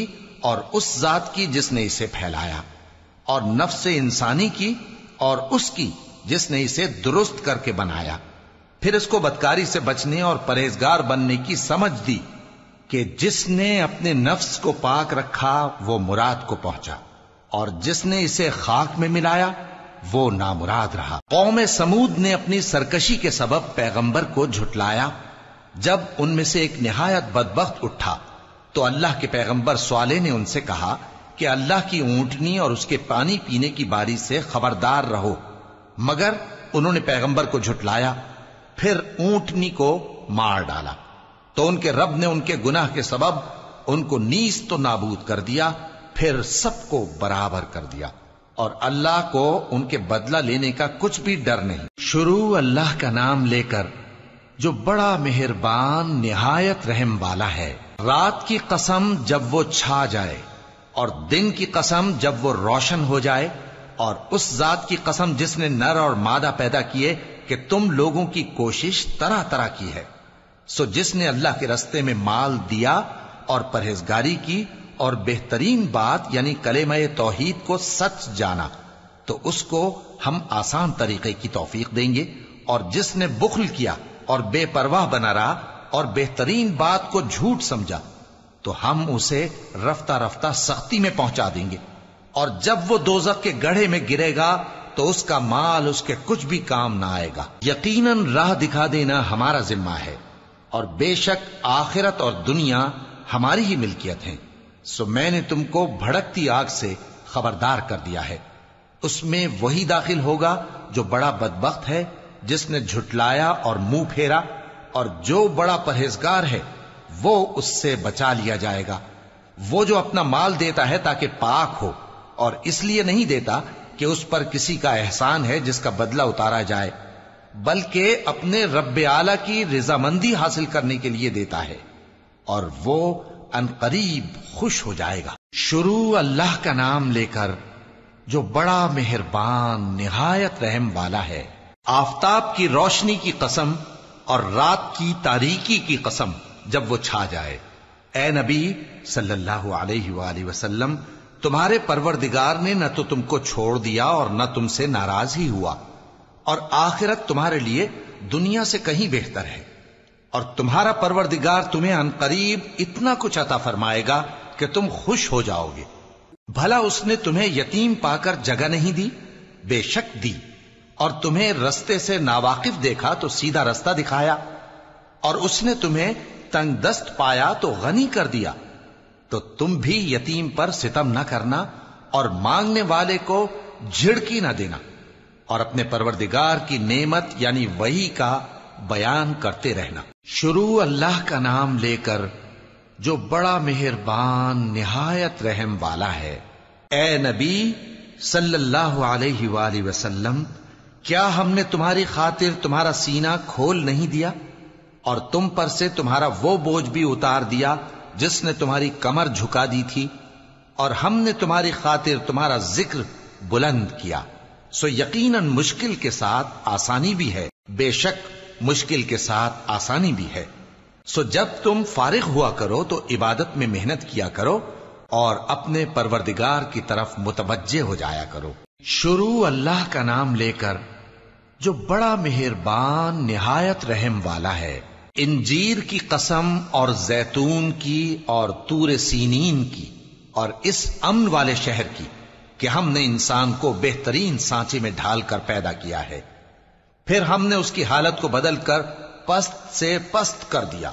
اور اس ذات کی جس نے اسے پھیلایا، اور نفس انسانی کی اور اس کی جس نے اسے درست کر کے بنایا، پھر اس کو بدکاری سے بچنے اور پرہیزگار بننے کی سمجھ دی کہ جس نے اپنے نفس کو پاک رکھا وہ مراد کو پہنچا، اور جس نے اسے خاک میں ملایا وہ نامراد رہا۔ قوم سمود نے اپنی سرکشی کے سبب پیغمبر کو جھٹلایا۔ جب ان میں سے ایک نہایت بدبخت اٹھا تو اللہ کے پیغمبر صالح نے ان سے کہا کہ اللہ کی اونٹنی اور اس کے پانی پینے کی باری سے خبردار رہو، مگر انہوں نے پیغمبر کو جھٹلایا، پھر اونٹنی کو مار ڈالا تو ان کے رب نے ان کے گناہ کے سبب ان کو نیست و نابود کر دیا، پھر سب کو برابر کر دیا، اور اللہ کو ان کے بدلہ لینے کا کچھ بھی ڈر نہیں۔ شروع اللہ کا نام لے کر جو بڑا مہربان نہایت رحم والا ہے۔ رات کی قسم جب وہ چھا جائے، اور دن کی قسم جب وہ روشن ہو جائے، اور اس ذات کی قسم جس نے نر اور مادہ پیدا کیے کہ تم لوگوں کی کوشش طرح طرح کی ہے۔ سو جس نے اللہ کے رستے میں مال دیا اور پرہیزگاری کی اور بہترین بات یعنی کلمہ توحید کو سچ جانا، تو اس کو ہم آسان طریقے کی توفیق دیں گے، اور جس نے بخل کیا اور بے پرواہ بنا رہا اور بہترین بات کو جھوٹ سمجھا، تو ہم اسے رفتہ رفتہ سختی میں پہنچا دیں گے، اور جب وہ دوزخ کے گڑھے میں گرے گا تو اس کا مال اس کے کچھ بھی کام نہ آئے گا۔ یقیناً راہ دکھا دینا ہمارا ذمہ ہے، اور بے شک آخرت اور دنیا ہماری ہی ملکیت ہیں، سو میں نے تم کو بھڑکتی آگ سے خبردار کر دیا ہے۔ اس میں وہی داخل ہوگا جو بڑا بدبخت ہے، جس نے جھٹلایا اور منہ پھیرا، اور جو بڑا پرہیزگار ہے وہ اس سے بچا لیا جائے گا۔ وہ جو اپنا مال دیتا ہے تاکہ پاک ہو، اور اس لیے نہیں دیتا کہ اس پر کسی کا احسان ہے جس کا بدلہ اتارا جائے، بلکہ اپنے رب اعلیٰ کی رضامندی حاصل کرنے کے لیے دیتا ہے، اور وہ ان قریب خوش ہو جائے گا۔ شروع اللہ کا نام لے کر جو بڑا مہربان نہایت رحم والا ہے۔ آفتاب کی روشنی کی قسم اور رات کی تاریکی کی قسم جب وہ چھا جائے۔ اے نبی صلی اللہ علیہ وآلہ وسلم، تمہارے پروردگار نے نہ تو تم کو چھوڑ دیا اور نہ تم سے ناراض ہی ہوا، اور آخرت تمہارے لیے دنیا سے کہیں بہتر ہے، اور تمہارا پروردگار تمہیں عن قریب اتنا کچھ عطا فرمائے گا کہ تم خوش ہو جاؤ گے۔ بھلا اس نے تمہیں یتیم پا کر جگہ نہیں دی؟ بے شک دی، اور تمہیں رستے سے ناواقف دیکھا تو سیدھا رستہ دکھایا، اور اس نے تمہیں تنگ دست پایا تو غنی کر دیا، تو تم بھی یتیم پر ستم نہ کرنا اور مانگنے والے کو جھڑکی نہ دینا، اور اپنے پروردگار کی نعمت یعنی وحی کا بیان کرتے رہنا۔ شروع اللہ کا نام لے کر جو بڑا مہربان نہایت رحم والا ہے۔ اے نبی صلی اللہ علیہ وآلہ وسلم، کیا ہم نے تمہاری خاطر تمہارا سینہ کھول نہیں دیا، اور تم پر سے تمہارا وہ بوجھ بھی اتار دیا جس نے تمہاری کمر جھکا دی تھی، اور ہم نے تمہاری خاطر تمہارا ذکر بلند کیا، سو یقیناً مشکل کے ساتھ آسانی بھی ہے، بے شک مشکل کے ساتھ آسانی بھی ہے۔ سو جب تم فارغ ہوا کرو تو عبادت میں محنت کیا کرو، اور اپنے پروردگار کی طرف متوجہ ہو جایا کرو۔ شروع اللہ کا نام لے کر جو بڑا مہربان نہایت رحم والا ہے۔ انجیر کی قسم اور زیتون کی اور طور سینین کی اور اس امن والے شہر کی کہ ہم نے انسان کو بہترین سانچے میں ڈھال کر پیدا کیا ہے، پھر ہم نے اس کی حالت کو بدل کر پست سے پست کر دیا،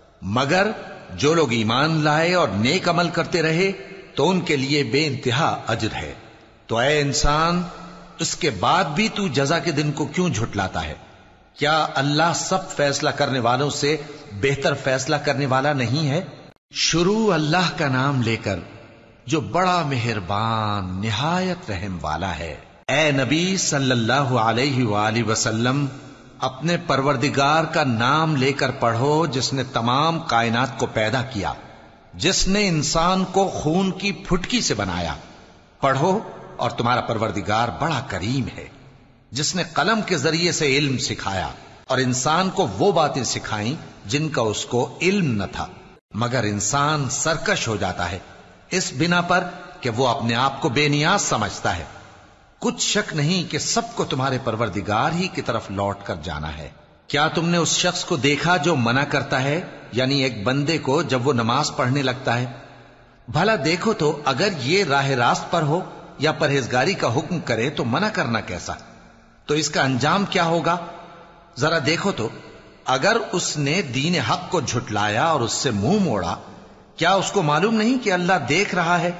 مگر جو لوگ ایمان لائے اور نیک عمل کرتے رہے تو ان کے لیے بے انتہا اجر ہے۔ تو اے انسان، اس کے بعد بھی تو جزا کے دن کو کیوں جھٹلاتا ہے؟ کیا اللہ سب فیصلہ کرنے والوں سے بہتر فیصلہ کرنے والا نہیں ہے؟ شروع اللہ کا نام لے کر جو بڑا مہربان نہایت رحم والا ہے۔ اے نبی صلی اللہ علیہ وآلہ وسلم، اپنے پروردگار کا نام لے کر پڑھو جس نے تمام کائنات کو پیدا کیا، جس نے انسان کو خون کی پھٹکی سے بنایا۔ پڑھو، اور تمہارا پروردگار بڑا کریم ہے، جس نے قلم کے ذریعے سے علم سکھایا اور انسان کو وہ باتیں سکھائیں جن کا اس کو علم نہ تھا، مگر انسان سرکش ہو جاتا ہے، اس بنا پر کہ وہ اپنے آپ کو بے نیاز سمجھتا ہے۔ کچھ شک نہیں کہ سب کو تمہارے پروردگار ہی کی طرف لوٹ کر جانا ہے۔ کیا تم نے اس شخص کو دیکھا جو منع کرتا ہے، یعنی ایک بندے کو جب وہ نماز پڑھنے لگتا ہے؟ بھلا دیکھو تو اگر یہ راہ راست پر ہو یا پرہیزگاری کا حکم کرے تو منع کرنا کیسا؟ تو اس کا انجام کیا ہوگا؟ ذرا دیکھو تو اگر اس نے دین حق کو جھٹلایا اور اس سے منہ موڑا، کیا اس کو معلوم نہیں کہ اللہ دیکھ رہا ہے؟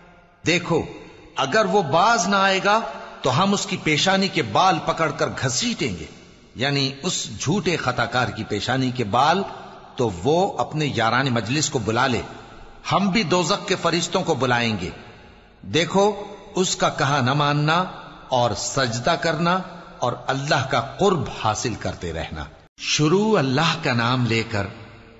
دیکھو اگر وہ باز نہ آئے گا تو ہم اس کی پیشانی کے بال پکڑ کر گھسیٹیں گے، یعنی اس جھوٹے خطاکار کی پیشانی کے بال، تو وہ اپنے یاران مجلس کو بلا لے، ہم بھی دوزخ کے فرشتوں کو بلائیں گے۔ دیکھو اس کا کہا نہ ماننا اور سجدہ کرنا اور اللہ کا قرب حاصل کرتے رہنا۔ شروع اللہ کا نام لے کر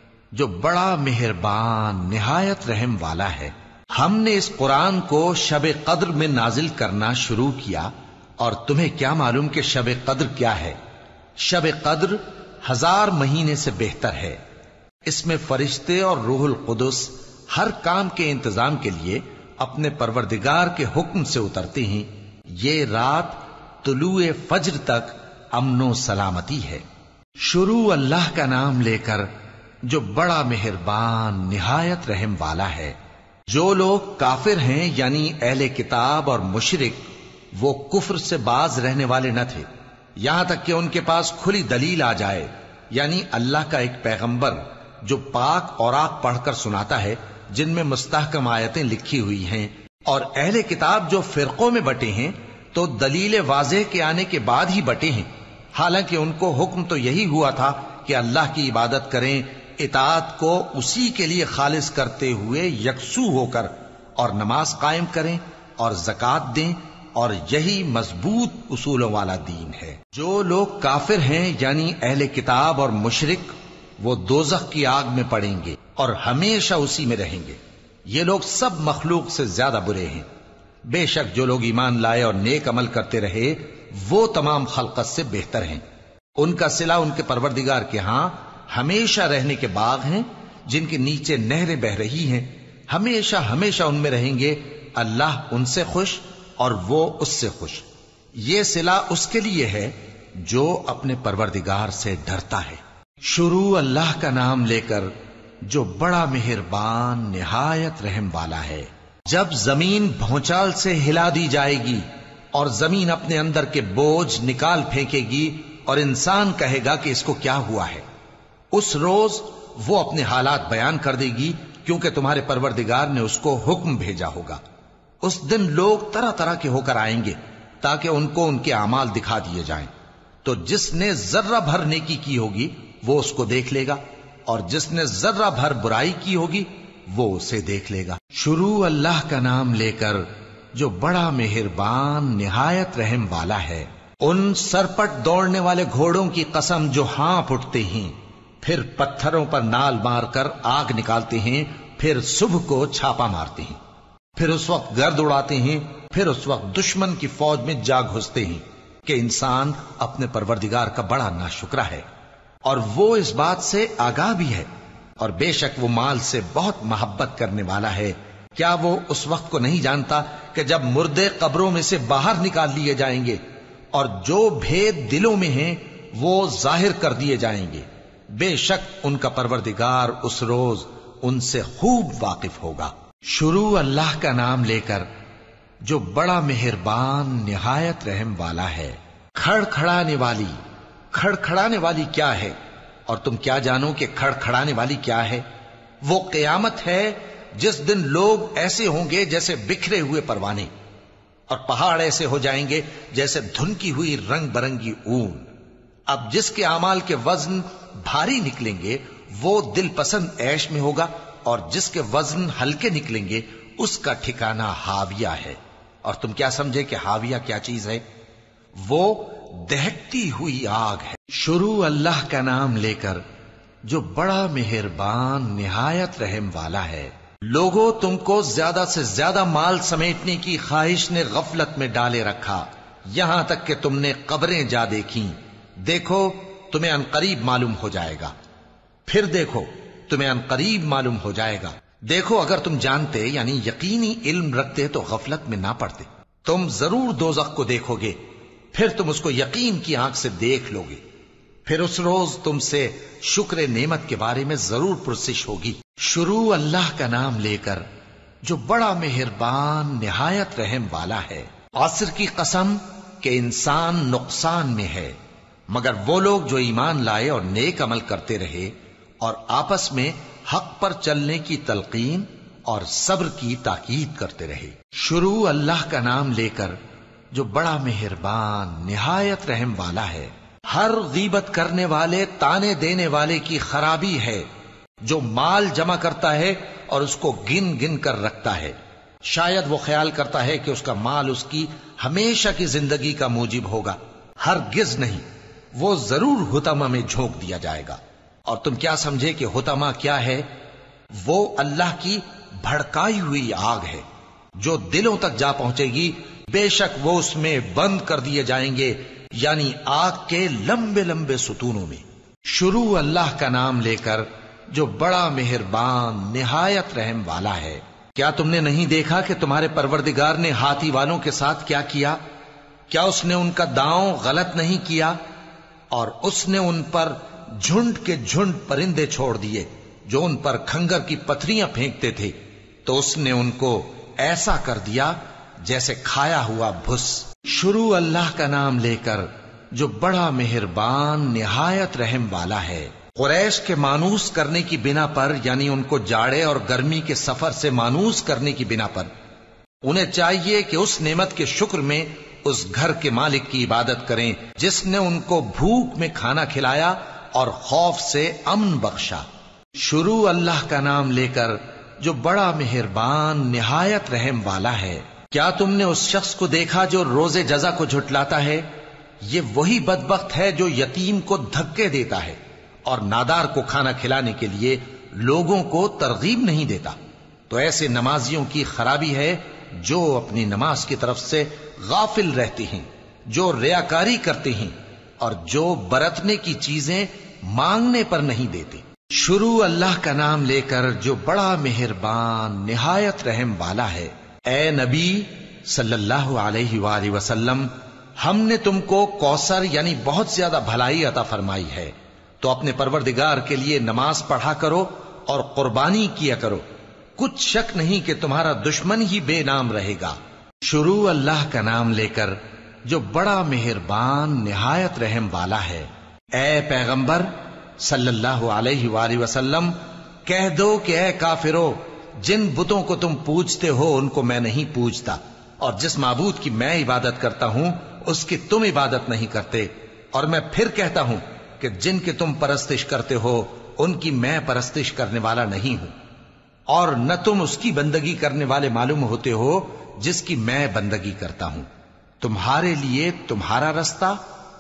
جو بڑا مہربان نہایت رحم والا ہے۔ ہم نے اس قرآن کو شب قدر میں نازل کرنا شروع کیا، اور تمہیں کیا معلوم کہ شب قدر کیا ہے؟ شب قدر ہزار مہینے سے بہتر ہے۔ اس میں فرشتے اور روح القدس ہر کام کے انتظام کے لیے اپنے پروردگار کے حکم سے اترتے ہیں۔ یہ رات طلوع فجر تک امن و سلامتی ہے۔ شروع اللہ کا نام لے کر جو بڑا مہربان نہایت رحم والا ہے۔ جو لوگ کافر ہیں یعنی اہل کتاب اور مشرک، وہ کفر سے باز رہنے والے نہ تھے یہاں تک کہ ان کے پاس کھلی دلیل آ جائے، یعنی اللہ کا ایک پیغمبر جو پاک اوراق پڑھ کر سناتا ہے جن میں مستحکم آیتیں لکھی ہوئی ہیں، اور اہل کتاب جو فرقوں میں بٹے ہیں تو دلیل واضح کے آنے کے بعد ہی بٹے ہیں، حالانکہ ان کو حکم تو یہی ہوا تھا کہ اللہ کی عبادت کریں، اطاعت کو اسی کے لیے خالص کرتے ہوئے یکسو ہو کر، اور نماز قائم کریں اور زکوٰۃ دیں، اور یہی مضبوط اصولوں والا دین ہے۔ جو لوگ کافر ہیں یعنی اہل کتاب اور مشرک، وہ دوزخ کی آگ میں پڑیں گے اور ہمیشہ اسی میں رہیں گے۔ یہ لوگ سب مخلوق سے زیادہ برے ہیں۔ بے شک جو لوگ ایمان لائے اور نیک عمل کرتے رہے وہ تمام خلقت سے بہتر ہیں۔ ان کا صلہ ان کے پروردگار کے ہاں ہمیشہ رہنے کے باغ ہیں جن کے نیچے نہریں بہ رہی ہیں، ہمیشہ ہمیشہ ان میں رہیں گے۔ اللہ ان سے خوش اور وہ اس سے خوش۔ یہ صلہ اس کے لیے ہے جو اپنے پروردگار سے ڈرتا ہے۔ شروع اللہ کا نام لے کر جو بڑا مہربان نہایت رحم والا ہے۔ جب زمین بھونچال سے ہلا دی جائے گی اور زمین اپنے اندر کے بوجھ نکال پھینکے گی اور انسان کہے گا کہ اس کو کیا ہوا ہے، اس روز وہ اپنے حالات بیان کر دے گی، کیونکہ تمہارے پروردگار نے اس کو حکم بھیجا ہوگا۔ اس دن لوگ طرح طرح کے ہو کر آئیں گے تاکہ ان کو ان کے اعمال دکھا دیے جائیں، تو جس نے ذرہ بھر نیکی کی ہوگی وہ اس کو دیکھ لے گا، اور جس نے ذرہ بھر برائی کی ہوگی وہ اسے دیکھ لے گا۔ شروع اللہ کا نام لے کر جو بڑا مہربان نہایت رحم والا ہے۔ ان سرپٹ دوڑنے والے گھوڑوں کی قسم جو ہانپ اٹھتے ہیں، پھر پتھروں پر نال مار کر آگ نکالتے ہیں، پھر صبح کو چھاپا مارتے ہیں، پھر اس وقت گرد اڑاتے ہیں، پھر اس وقت دشمن کی فوج میں جا گھستے ہیں کہ انسان اپنے پروردگار کا بڑا ناشکرا ہے، اور وہ اس بات سے آگاہ بھی ہے، اور بے شک وہ مال سے بہت محبت کرنے والا ہے۔ کیا وہ اس وقت کو نہیں جانتا کہ جب مردے قبروں میں سے باہر نکال لیے جائیں گے اور جو بھید دلوں میں ہیں وہ ظاہر کر دیے جائیں گے، بے شک ان کا پروردگار اس روز ان سے خوب واقف ہوگا۔ شروع اللہ کا نام لے کر جو بڑا مہربان نہایت رحم والا ہے۔ کھڑ کھڑانے والی، کھڑ کھڑانے والی کیا ہے؟ اور تم کیا جانو کہ کھڑ کھڑانے والی کیا ہے؟ وہ قیامت ہے جس دن لوگ ایسے ہوں گے جیسے بکھرے ہوئے پروانے، اور پہاڑ ایسے ہو جائیں گے جیسے دھنکی ہوئی رنگ برنگی اون۔ اب جس کے اعمال کے وزن بھاری نکلیں گے وہ دل پسند عیش میں ہوگا، اور جس کے وزن ہلکے نکلیں گے اس کا ٹھکانہ ہاویہ ہے۔ اور تم کیا سمجھے کہ ہاویہ کیا چیز ہے؟ وہ دہکتی ہوئی آگ ہے۔ شروع اللہ کا نام لے کر جو بڑا مہربان نہایت رحم والا ہے۔ لوگوں، تم کو زیادہ سے زیادہ مال سمیٹنے کی خواہش نے غفلت میں ڈالے رکھا، یہاں تک کہ تم نے قبریں جا دیکھیں۔ دیکھو تمہیں عنقریب معلوم ہو جائے گا، پھر دیکھو تمہیں عنقریب معلوم ہو جائے گا۔ دیکھو اگر تم جانتے یعنی یقینی علم رکھتے تو غفلت میں نہ پڑتے. تم ضرور دوزخ کو دیکھو گے، پھر تم اس کو یقین کی آنکھ سے دیکھ لو گے، پھر اس روز تم سے شکر نعمت کے بارے میں ضرور پرسش ہوگی. شروع اللہ کا نام لے کر جو بڑا مہربان نہایت رحم والا ہے. عصر کی قسم کہ انسان نقصان میں ہے مگر وہ لوگ جو ایمان لائے اور نیک عمل کرتے رہے اور آپس میں حق پر چلنے کی تلقین اور صبر کی تاکید کرتے رہے. شروع اللہ کا نام لے کر جو بڑا مہربان نہایت رحم والا ہے. ہر غیبت کرنے والے تانے دینے والے کی خرابی ہے جو مال جمع کرتا ہے اور اس کو گن گن کر رکھتا ہے. شاید وہ خیال کرتا ہے کہ اس کا مال اس کی ہمیشہ کی زندگی کا موجب ہوگا. ہرگز نہیں، وہ ضرور حطمہ میں جھونک دیا جائے گا. اور تم کیا سمجھے کہ حطمہ کیا ہے؟ وہ اللہ کی بھڑکائی ہوئی آگ ہے جو دلوں تک جا پہنچے گی. بے شک وہ اس میں بند کر دیے جائیں گے، یعنی آگ کے لمبے لمبے ستونوں میں. شروع اللہ کا نام لے کر جو بڑا مہربان نہایت رحم والا ہے. کیا تم نے نہیں دیکھا کہ تمہارے پروردگار نے ہاتھی والوں کے ساتھ کیا کیا؟ کیا اس نے ان کا داؤں غلط نہیں کیا؟ اور اس نے ان پر جھنڈ کے جھنڈ پرندے چھوڑ دیے جو ان پر کھنگر کی پتھریاں پھینکتے تھے، تو اس نے ان کو ایسا کر دیا جیسے کھایا ہوا بھس. شروع اللہ کا نام لے کر جو بڑا مہربان نہایت رحم والا ہے. قریش کے مانوس کرنے کی بنا پر، یعنی ان کو جاڑے اور گرمی کے سفر سے مانوس کرنے کی بنا پر، انہیں چاہیے کہ اس نعمت کے شکر میں اس گھر کے مالک کی عبادت کریں جس نے ان کو بھوک میں کھانا کھلایا اور خوف سے امن بخشا. شروع اللہ کا نام لے کر جو بڑا مہربان نہایت رحم والا ہے. کیا تم نے اس شخص کو دیکھا جو روز جزا کو جھٹلاتا ہے؟ یہ وہی بدبخت ہے جو یتیم کو دھکے دیتا ہے اور نادار کو کھانا کھلانے کے لیے لوگوں کو ترغیب نہیں دیتا. تو ایسے نمازیوں کی خرابی ہے جو اپنی نماز کی طرف سے غافل رہتے ہیں، جو ریاکاری کرتے ہیں اور جو برتنے کی چیزیں مانگنے پر نہیں دیتے. شروع اللہ کا نام لے کر جو بڑا مہربان نہایت رحم والا ہے. اے نبی صلی اللہ علیہ وآلہ وسلم، ہم نے تم کو کوثر یعنی بہت زیادہ بھلائی عطا فرمائی ہے، تو اپنے پروردگار کے لیے نماز پڑھا کرو اور قربانی کیا کرو. کچھ شک نہیں کہ تمہارا دشمن ہی بے نام رہے گا. شروع اللہ کا نام لے کر جو بڑا مہربان نہایت رحم والا ہے. اے پیغمبر صلی اللہ علیہ وآلہ وسلم، کہہ دو کہ اے کافرو، جن بتوں کو تم پوجتے ہو ان کو میں نہیں پوجتا، اور جس معبود کی میں عبادت کرتا ہوں اس کی تم عبادت نہیں کرتے. اور میں پھر کہتا ہوں کہ جن کی تم پرستش کرتے ہو ان کی میں پرستش کرنے والا نہیں ہوں، اور نہ تم اس کی بندگی کرنے والے معلوم ہوتے ہو جس کی میں بندگی کرتا ہوں. تمہارے لیے تمہارا رستہ،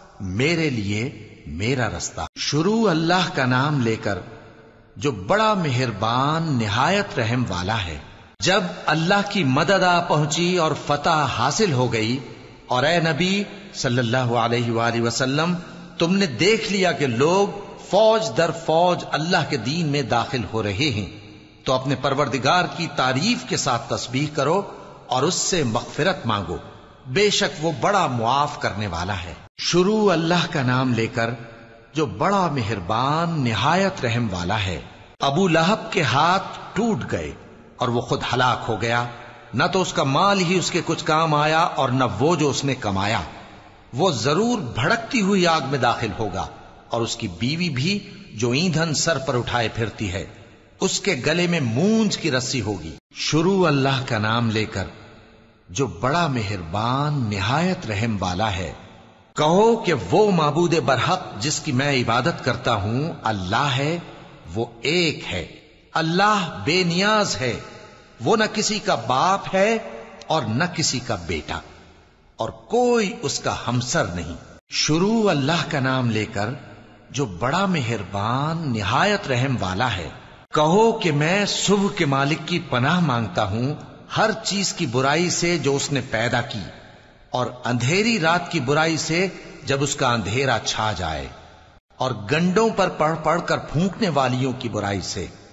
میرے لیے میرا رستہ. شروع اللہ کا نام لے کر جو بڑا مہربان نہایت رحم والا ہے. جب اللہ کی مدد آ پہنچی اور فتح حاصل ہو گئی، اور اے نبی صلی اللہ علیہ وآلہ وسلم، تم نے دیکھ لیا کہ لوگ فوج در فوج اللہ کے دین میں داخل ہو رہے ہیں، تو اپنے پروردگار کی تعریف کے ساتھ تسبیح کرو اور اس سے مغفرت مانگو، بے شک وہ بڑا معاف کرنے والا ہے. شروع اللہ کا نام لے کر جو بڑا مہربان نہایت رحم والا ہے. ابو لہب کے ہاتھ ٹوٹ گئے اور وہ خود ہلاک ہو گیا، نہ تو اس کا مال ہی اس کے کچھ کام آیا اور نہ وہ جو اس نے کمایا. وہ ضرور بھڑکتی ہوئی آگ میں داخل ہوگا، اور اس کی بیوی بھی جو ایندھن سر پر اٹھائے پھرتی ہے اس کے گلے میں مونج کی رسی ہوگی. شروع اللہ کا نام لے کر جو بڑا مہربان نہایت رحم والا ہے. کہو کہ وہ معبود برحق جس کی میں عبادت کرتا ہوں اللہ ہے، وہ ایک ہے. اللہ بے نیاز ہے، وہ نہ کسی کا باپ ہے اور نہ کسی کا بیٹا، اور کوئی اس کا ہمسر نہیں. شروع اللہ کا نام لے کر جو بڑا مہربان نہایت رحم والا ہے. کہو کہ میں صبح کے مالک کی پناہ مانگتا ہوں ہر چیز کی برائی سے جو اس نے پیدا کی، اور اندھیری رات کی برائی سے جب اس کا اندھیرا چھا جائے، اور گنڈوں پر پڑھ پڑھ کر پھونکنے والیوں کی برائی سے،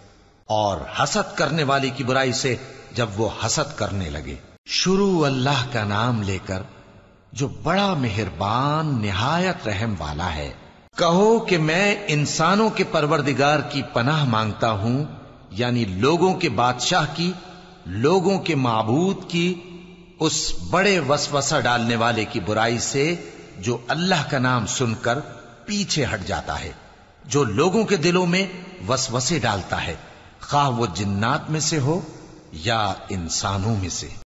اور حسد کرنے والے کی برائی سے جب وہ حسد کرنے لگے۔ شروع اللہ کا نام لے کر جو بڑا مہربان نہایت رحم والا ہے۔ کہو کہ میں انسانوں کے پروردگار کی پناہ مانگتا ہوں، یعنی لوگوں کے بادشاہ کی، لوگوں کے معبود کی، اس بڑے وسوسہ ڈالنے والے کی برائی سے جو اللہ کا نام سن کر پیچھے ہٹ جاتا ہے، جو لوگوں کے دلوں میں وسوسے ڈالتا ہے، خواہ وہ جنات میں سے ہو یا انسانوں میں سے۔